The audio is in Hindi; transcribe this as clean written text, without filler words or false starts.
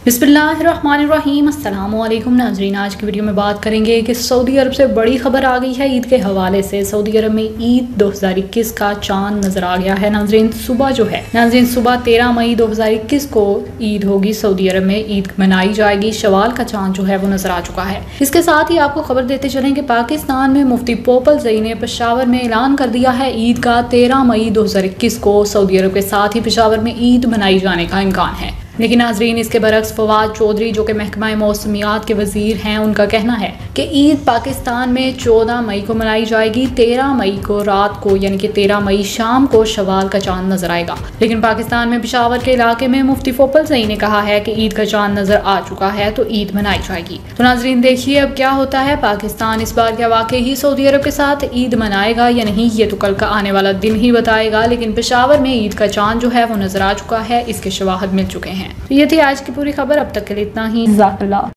बिस्मिल्लाहिर्रहमानिर्रहीम अस्सलामुअलैकुम नाज़रीन, आज की वीडियो में बात करेंगे कि सऊदी अरब से बड़ी खबर आ गई है ईद के हवाले से। सऊदी अरब में ईद 2021 का चांद नजर आ गया है नाज़रीन। सुबह 13 मई 2021 को ईद होगी। सऊदी अरब में ईद मनाई जाएगी। शवाल का चांद जो है वो नजर आ चुका है। इसके साथ ही आपको खबर देते चलें कि पाकिस्तान में मुफ्ती पोपल ज़ई ने पेशावर में ऐलान कर दिया है ईद का 13 मई 2021 को सऊदी अरब के साथ ही पेशावर में ईद मनाई जाने का इम्कान है। लेकिन नाजरीन, इसके बरक्स फवाद चौधरी जो कि महकमा मौसमियात के वजीर हैं, उनका कहना है कि ईद पाकिस्तान में 14 मई को मनाई जाएगी। 13 मई को रात को यानी कि 13 मई शाम को शवाल का चांद नजर आएगा। लेकिन पाकिस्तान में पेशावर के इलाके में मुफ्ती पोपल ज़ई ने कहा है कि ईद का चांद नजर आ चुका है तो ईद मनाई जाएगी। तो नाजरीन देखिए अब क्या होता है। पाकिस्तान इस बार क्या वाकई ही सऊदी अरब के साथ ईद मनाएगा या नहीं, ये तो कल का आने वाला दिन ही बताएगा। लेकिन पेशावर में ईद का चांद जो है वो नजर आ चुका है, इसके शवाहद मिल चुके हैं। तो ये थी आज की पूरी खबर। अब तक के लिए इतना ही।